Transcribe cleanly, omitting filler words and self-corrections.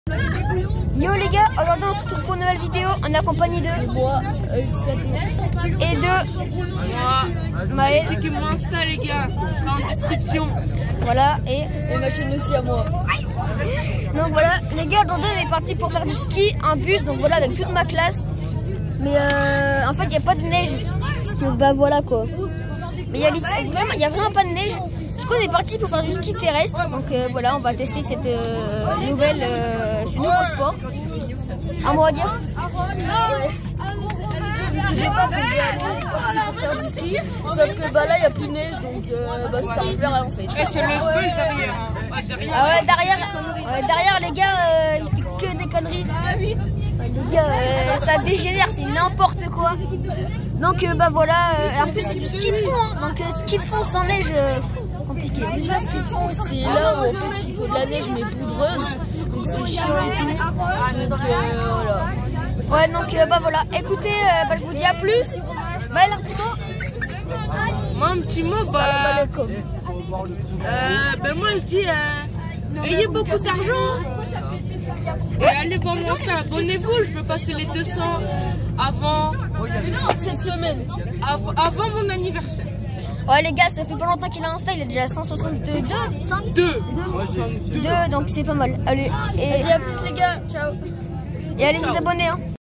Yo les gars, aujourd'hui on se retrouve pour une nouvelle vidéo en accompagnie de moi et de Maël. Checkez mon Insta les gars, en description. Voilà et ma chaîne aussi à moi. donc voilà les gars, aujourd'hui on est parti pour faire du ski en bus, donc voilà avec toute ma classe. Mais en fait il n'y a pas de neige parce que bah voilà quoi. Mais il y a vraiment pas de neige. Du coup on est parti pour faire du ski terrestre. Donc voilà, on va tester cette ce nouveau sport. À moi à dire. Parce que départ on est parti pour faire du ski, sauf que bah là il n'y a plus de neige donc ça me plairait en fait. Et c'est le spoil derrière. Ah ouais, derrière les gars, il fait que des conneries. Les gars, ça dégénère, c'est n'importe quoi. Donc bah voilà, en plus c'est du ski de fond, hein. Donc ski de fond sans neige, compliqué. Déjà ski de fond c'est là où en fait il faut de la neige mais poudreuse, donc c'est chiant et tout. Donc voilà. Ouais, donc bah voilà, écoutez, bah, je vous dis à plus. Maël, un petit mot. Moi un petit mot, moi je dis ayez beaucoup d'argent et allez voir mon Insta, abonnez-vous, je veux passer les 200 avant Cette semaine. avant mon anniversaire. Ouais les gars, ça fait pas longtemps qu'il a Insta, il est déjà 162, 2. donc c'est pas mal. Allez, et Vas-y à plus les gars, ciao. allez vous abonner hein.